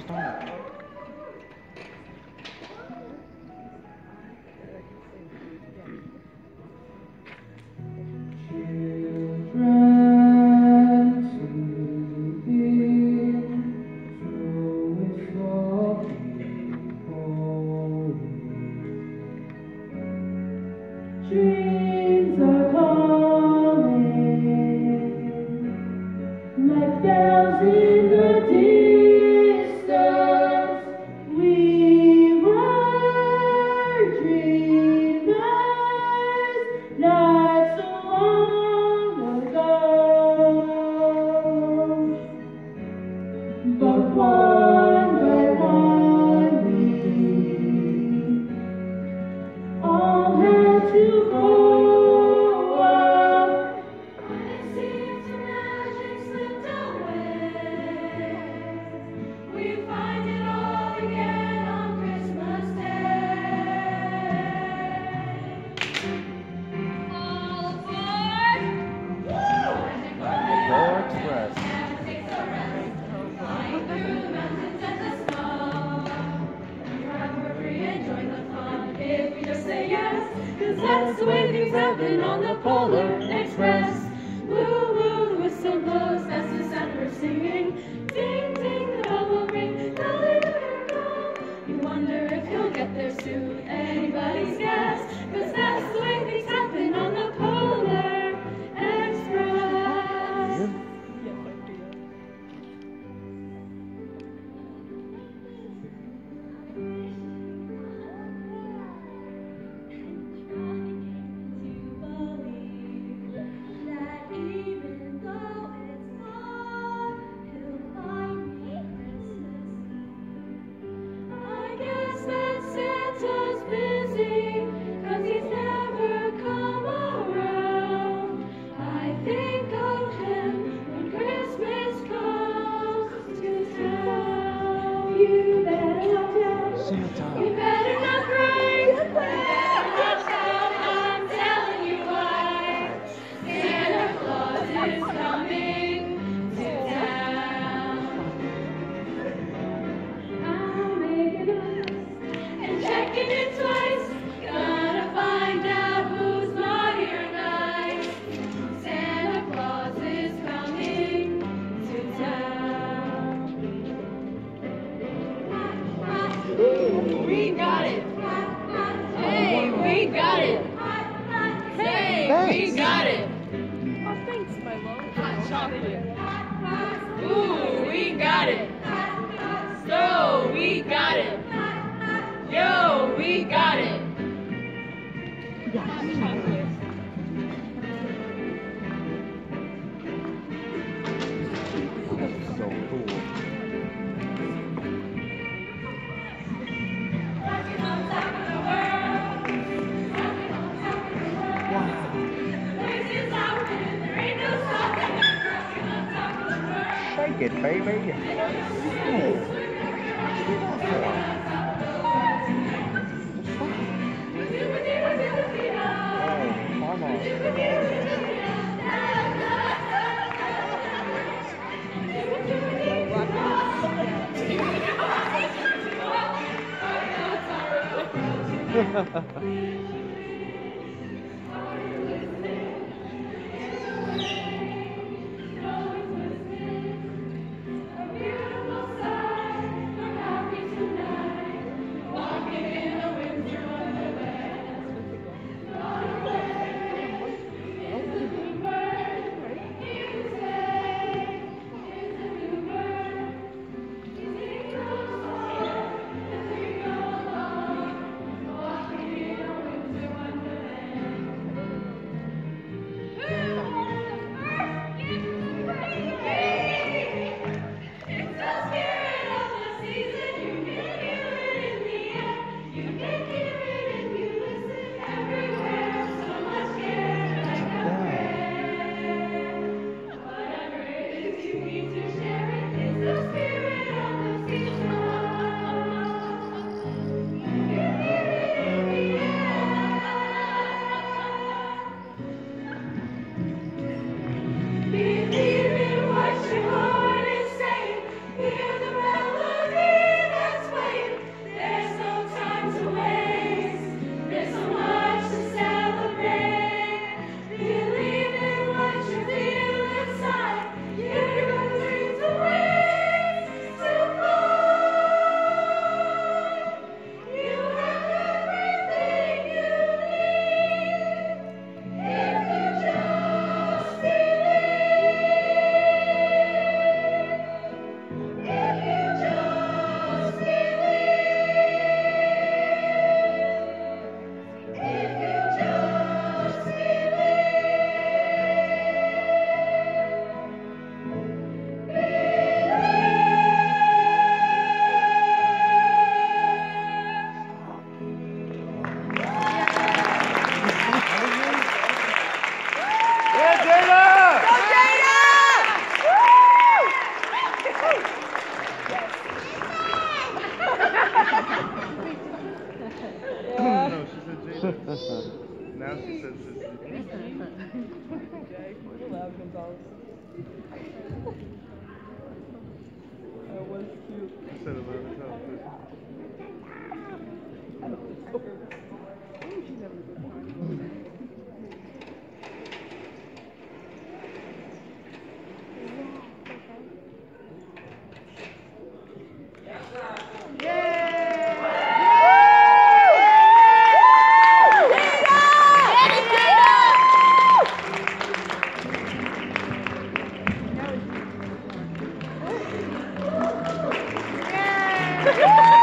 Dreams are calling, like bells in the distance. We were dreamers not so long ago, but one by one we all had to grow up. When it seems the magic slipped away, we find it all again on Christmas Day. All aboard! Polar Express. Takes a rest, flying through the mountains and the snow. Drive for free and join the fun if we just say yes, 'cause that's the way things happen on the Polar Express. Woo woo, the whistle blows, that's the sound we're singing. Ding ding, the bell will ring, hallelujah. You wonder if he'll get there soon, anybody's guess, 'cause that's the way things happen on the Polar Express. You better not cry. You better watch out. I'm telling you why. Santa Claus is coming to town. I'm making a list and checking it twice. Gonna find out who's naughty or nice. Santa Claus is coming to town. We got it. Hey, we got it. Hey, we got it. Oh, thanks, my love. Hot chocolate. Ooh, we got it. So, we got it. Yo, we got it. Hot chocolate. So cool. Rocking on top of the world. Rocking on top of the world. Places out and there ain't no stopping. Rocking on top of the world. Shake it, baby. Gonzalez. That was cute. Said it by herself. Oh, she's having a good time. Yeah.